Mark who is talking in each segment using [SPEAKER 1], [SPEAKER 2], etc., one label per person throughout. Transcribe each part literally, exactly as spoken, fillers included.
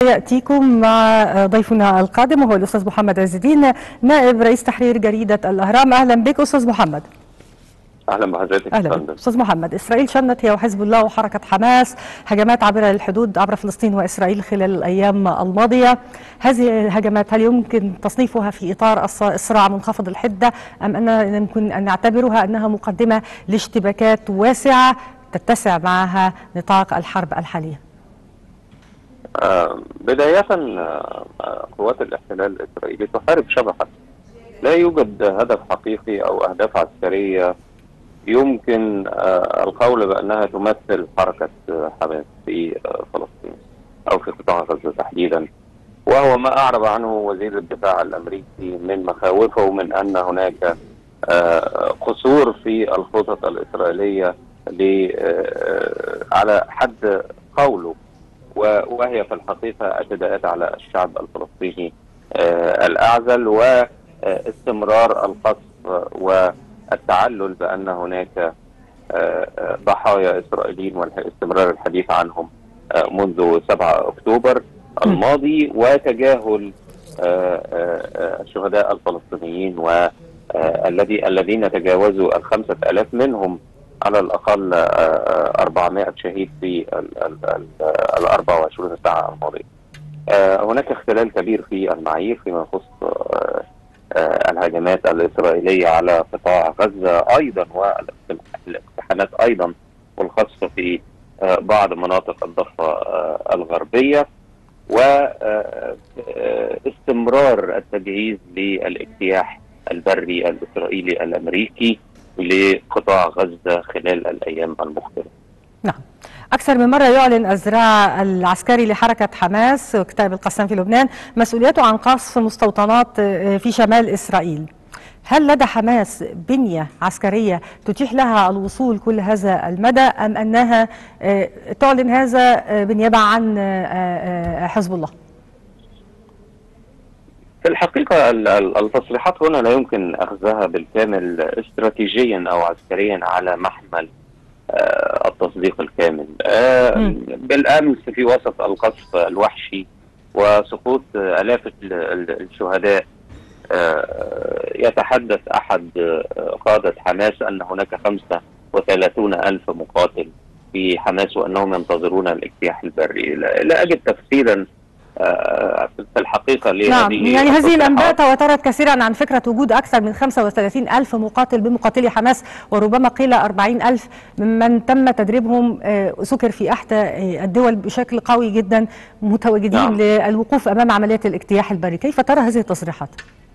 [SPEAKER 1] سيأتيكم مع ضيفنا القادم وهو الأستاذ محمد عز الدين نائب رئيس تحرير جريدة الأهرام. أهلا بك أستاذ محمد.
[SPEAKER 2] اهلا بحضرتك.
[SPEAKER 1] اهلا استاذ محمد. اسرائيل شنت هي وحزب الله وحركه حماس هجمات عبر الحدود عبر فلسطين واسرائيل خلال الايام الماضيه. هذه الهجمات هل يمكن تصنيفها في اطار الصراع منخفض الحده ام ان يمكن ان نعتبرها انها مقدمه لاشتباكات واسعه تتسع معها نطاق الحرب الحاليه؟
[SPEAKER 2] آه بدايه آه قوات الاحتلال الاسرائيلي تحارب شبحا، لا يوجد هدف حقيقي او اهداف عسكريه يمكن آه القول بأنها تمثل حركة آه حماس في آه فلسطين أو في قطاع غزة تحديدا، وهو ما أعرب عنه وزير الدفاع الأمريكي من مخاوفه من أن هناك آه قصور في الخطط الإسرائيلية على حد قوله، وهي في الحقيقة اعتداءات على الشعب الفلسطيني آه الأعزل واستمرار القصف و التعلل بأن هناك ضحايا إسرائيليين واستمرار الحديث عنهم منذ سبعة أكتوبر الماضي، وتجاهل الشهداء الفلسطينيين والذي الذين تجاوزوا الخمسة آلاف، منهم على الأقل أربعمائة شهيد في ال أربع وعشرين ساعة الماضية. هناك اختلال كبير في المعايير فيما يخص الهجمات الإسرائيلية على قطاع غزة أيضا، والاقتحامات أيضا، والخاصة في بعض مناطق الضفة الغربية، واستمرار التجهيز للاجتياح البري الإسرائيلي الأمريكي لقطاع غزة خلال الأيام المقبلة.
[SPEAKER 1] نعم. أكثر من مرة يعلن الذراع العسكري لحركة حماس كتائب القسام في لبنان مسؤوليته عن قصف مستوطنات في شمال إسرائيل. هل لدى حماس بنية عسكرية تتيح لها الوصول كل هذا المدى أم أنها تعلن هذا بالنيابة عن حزب الله؟
[SPEAKER 2] في الحقيقة التصريحات هنا لا يمكن أخذها بالكامل استراتيجيا أو عسكريا على محمل آه التصديق الكامل. آه بالأمس في وسط القصف الوحشي وسقوط آه آلاف الشهداء آه يتحدث أحد آه قادة حماس أن هناك خمسة وثلاثون ألف مقاتل في حماس وأنهم ينتظرون الاجتياح البري. لا, لا أجد تفسيرا آه في الحقيقة لهذه.
[SPEAKER 1] نعم، يعني هذه الأنباء تواترت كثيرا عن فكرة وجود أكثر من خمسة وثلاثين ألف مقاتل بمقاتلي حماس، وربما قيل أربعين ألف ممن تم تدريبهم سكر في إحدى الدول بشكل قوي جدا متواجدين نعم. للوقوف أمام عملية الاجتياح البري. كيف ترى هذه التصريحات؟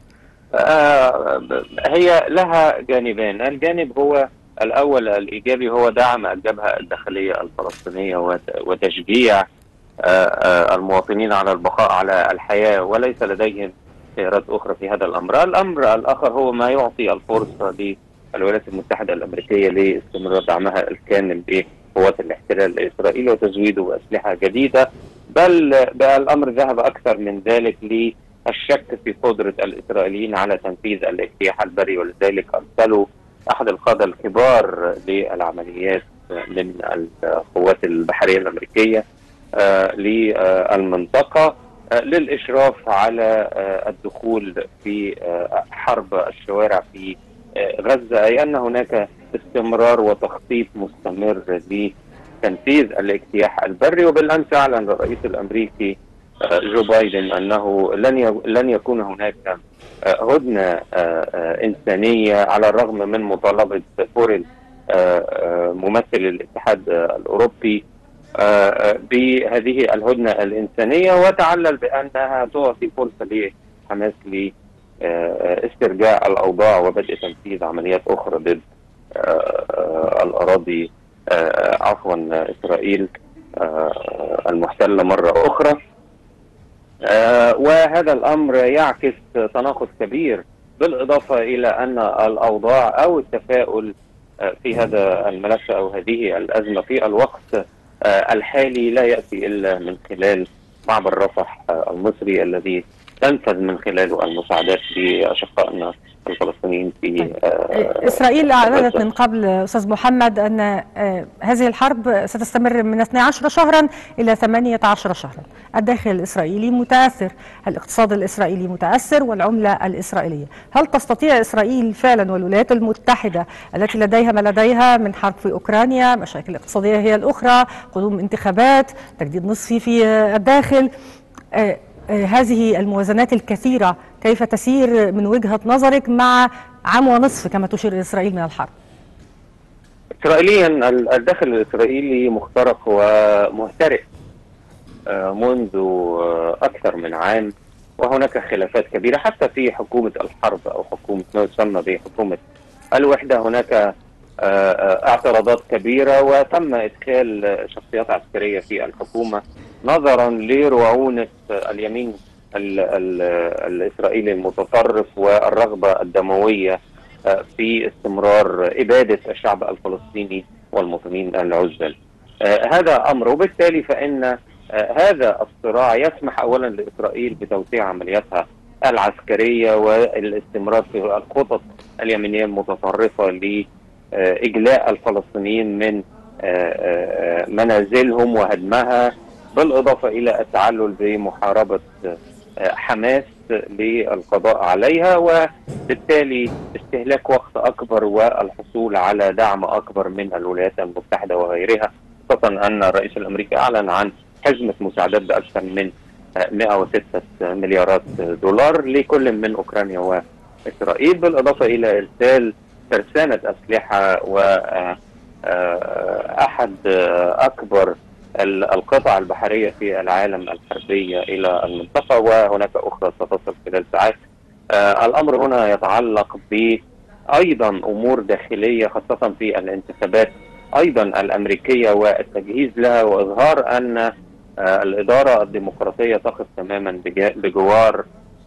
[SPEAKER 2] آه هي لها جانبين. الجانب هو الأول الإيجابي هو دعم الجبهة الداخلية الفلسطينية وتشجيع المواطنين على البقاء على الحياة وليس لديهم خيارات أخرى في هذا الأمر. الأمر الآخر هو ما يعطي الفرصة للولايات المتحدة الأمريكية لاستمرار دعمها الكامل لقوات الاحتلال الإسرائيلي وتزويده بأسلحة جديدة، بل الأمر ذهب أكثر من ذلك للشك في قدرة الإسرائيليين على تنفيذ الاجتياح البري، ولذلك أرسلوا أحد القادة الكبار للعمليات من القوات البحرية الأمريكية آه للمنطقة آه للإشراف على آه الدخول في آه حرب الشوارع في آه غزة، أي أن هناك استمرار وتخطيط مستمر لتنفيذ الاجتياح البري. وبالأمس أعلن الرئيس الأمريكي آه جو بايدن أنه لن لن يكون هناك آه هدنة آه آه إنسانية على الرغم من مطالبة بوريل آه آه ممثل الاتحاد آه الأوروبي آه بهذه الهدنة الإنسانية، وتعلل بأنها تعطي فرصة لحماس لاسترجاع الأوضاع وبدء تنفيذ عمليات أخرى ضد آه الأراضي آه عفوا إسرائيل آه المحتلة مرة أخرى. آه وهذا الأمر يعكس تناقض كبير، بالإضافة إلى أن الأوضاع أو التفاؤل آه في هذا الملف أو هذه الأزمة في الوقت الحالي لا يأتي إلا من خلال معبر رفح المصري الذي تنفذ من خلاله المساعدات لأشقائنا الفلسطينيين في
[SPEAKER 1] طيب. إسرائيل أعلنت من قبل أستاذ محمد أن هذه الحرب ستستمر من اثني عشر شهرا إلى ثمانية عشر شهرا. الداخل الإسرائيلي متأثر، الاقتصاد الإسرائيلي متأثر، والعملة الإسرائيلية. هل تستطيع إسرائيل فعلا والولايات المتحدة التي لديها ما لديها من حرب في أوكرانيا، مشاكل اقتصادية هي الأخرى، قدوم انتخابات، تجديد نصفي في الداخل، آه آه هذه الموازنات الكثيرة كيف تسير من وجهة نظرك مع عام ونصف كما تشير إسرائيل من الحرب؟
[SPEAKER 2] إسرائيليا الداخل الإسرائيلي مخترق ومهترئ منذ أكثر من عام، وهناك خلافات كبيرة حتى في حكومة الحرب أو حكومة ما يسمى بحكومة الوحدة. هناك اعتراضات كبيرة، وتم إدخال شخصيات عسكرية في الحكومة نظرا لرعونة اليمين ال ال الإسرائيلي المتطرف والرغبة الدموية في استمرار إبادة الشعب الفلسطيني والمواطنين العزل. هذا أمر، وبالتالي فإن هذا الصراع يسمح أولا لإسرائيل بتوسيع عملياتها العسكرية والاستمرار في الخطط اليمينية المتطرفة لإجلاء الفلسطينيين من منازلهم وهدمها، بالإضافة إلى التعلل بمحاربة حماس للقضاء عليها، وبالتالي استهلاك وقت أكبر والحصول على دعم أكبر من الولايات المتحدة وغيرها، خاصة أن الرئيس الأمريكي أعلن عن حزمة مساعدات بأكثر من مئة وستة مليارات دولار لكل من أوكرانيا وإسرائيل، بالإضافة إلى إرسال ترسانة أسلحة وأحد أكبر القطع البحرية في العالم الحربية إلى المنطقة، وهناك أخرى ستصل خلال ساعات. الأمر هنا يتعلق بأيضا أمور داخلية، خاصة في الانتخابات أيضا الأمريكية والتجهيز لها، وإظهار أن الإدارة الديمقراطية تقف تماما بجوار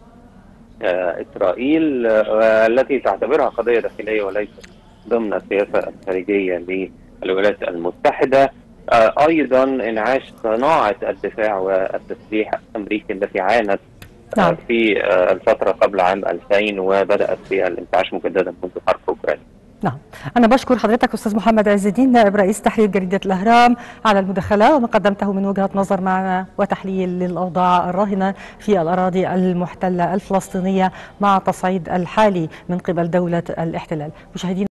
[SPEAKER 2] إسرائيل التي تعتبرها قضية داخلية وليست ضمن السياسة الخارجية للولايات المتحدة. أيضا انعاش صناعة الدفاع والتسليح الأمريكي التي عانت نعم. في الفترة قبل عام ألفين وبدأت في الانتعاش مجددا منذ حرب أوكرانيا.
[SPEAKER 1] نعم، أنا بشكر حضرتك أستاذ محمد عز الدين نائب رئيس تحرير جريدة الأهرام على المداخلة وما قدمته من وجهة نظر معنا وتحليل للأوضاع الراهنة في الأراضي المحتلة الفلسطينية مع التصعيد الحالي من قبل دولة الاحتلال. مشاهدينا